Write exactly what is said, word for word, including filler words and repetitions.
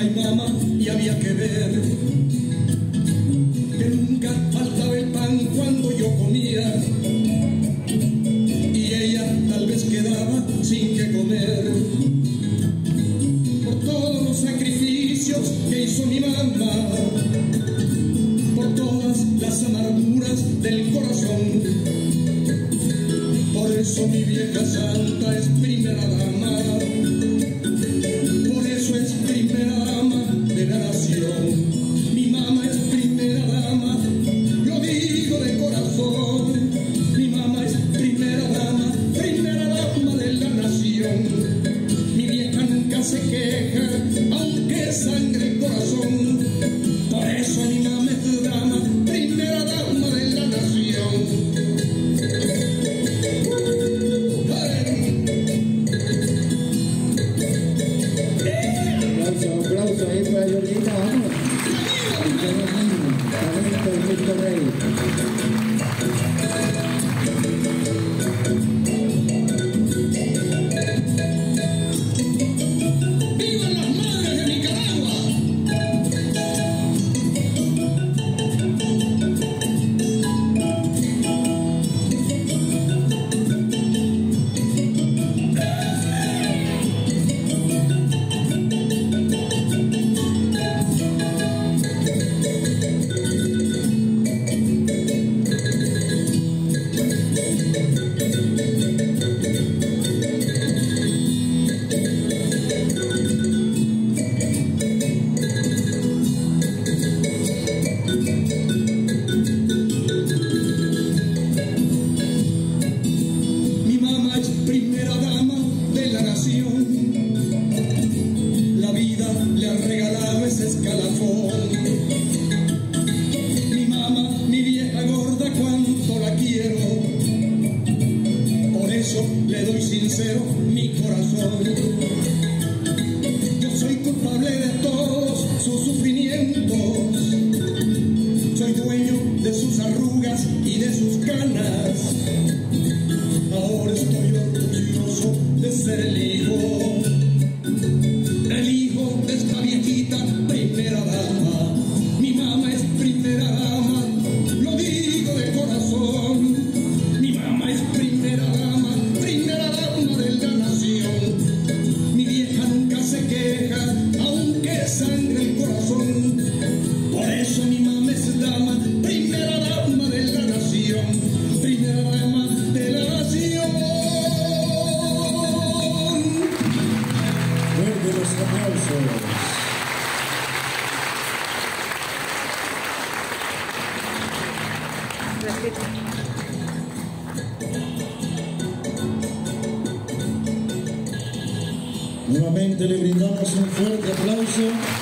Ay, mamá, y había que ver que nunca faltaba el pan cuando yo comía, y ella tal vez quedaba sin que comer por todos los sacrificios que hizo mi mamá, por todas las amarguras del corazón. Por eso mi vieja santa es primera dama, por eso es primera dama de la nación. Mi mamá es primera dama, lo digo de corazón. Mi mamá es primera dama, primera dama de la nación. Mi vieja nunca se queja, aunque sangre el corazón. Por eso mi mamá es dama, primera dama de la nación. Un aplauso ahí para Yolita, vamos. Talento de Cristo Rey. ¡Vivan las madres de Nicaragua! Primera dama de la nación, la vida le ha regalado ese escalafón. Mi mamá, mi vieja gorda, cuánto la quiero, por eso le doy sincero mi corazón. Yo soy culpable de todos sus sufrimientos, soy dueño de sus arrugas y de sus canas. Ahora estoy orgulloso de ser el hijo, el hijo de esta viejita primera dama. Mi mamá es primera dama, lo digo de corazón. Mi mamá es primera dama, primera dama de la nación. Mi vieja nunca se queja, aunque sangre el corazón. Por eso mi mamá es dama, primera dama de la nación, primera dama de la nación. Fuerte los aplausos. Nuevamente le brindamos un fuerte aplauso.